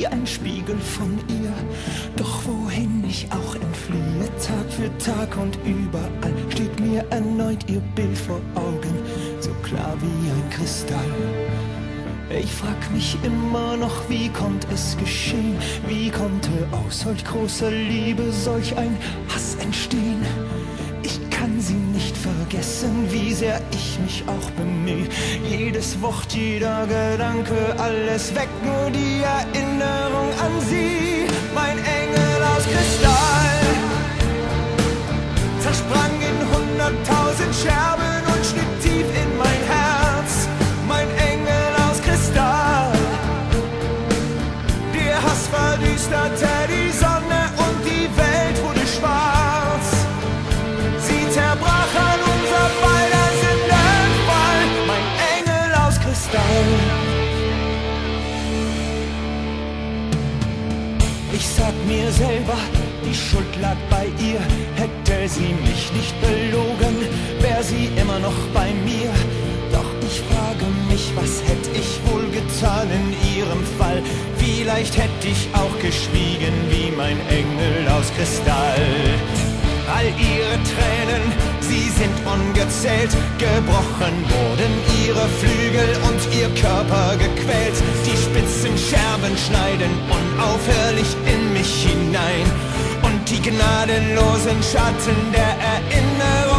wie ein Spiegel von ihr. Doch wohin ich auch entfliehe, Tag für Tag und überall, steht mir erneut ihr Bild vor Augen, so klar wie ein Kristall. Ich frag mich immer noch, wie konnte es geschehen? Wie konnte aus solch großer Liebe solch ein Hass entstehen? Ich kann sie nicht vergessen, wie sehr ich mich auch bemühe. Jedes Wort, jeder Gedanke, alles weg, nur die Erinnerung an sie. Mein Engel aus Kristall zersprang in 100.000 Scherben und schnitt tief in mein Herz. Mein Engel aus Kristall, der Hass verdüsterte die Sonne und die Welt wurde schwarz. Sie zerbrach an unser beider Sündenfall. Mein Engel aus Kristall. Ich sag mir selber, die Schuld lag bei ihr. Hätte sie mich nicht belogen, wär sie immer noch bei mir. Doch ich frage mich, was hätte ich wohl getan in ihrem Fall? Vielleicht hätte ich auch geschwiegen wie mein Engel aus Kristall. All ihre Tränen, sie sind ungezählt. Gebrochen wurden ihre Flügel und ihr Körper gequält. Die spitzen Scherben schneiden unaufhörlich in mich hinein. Und die gnadenlosen Schatten der Erinnerung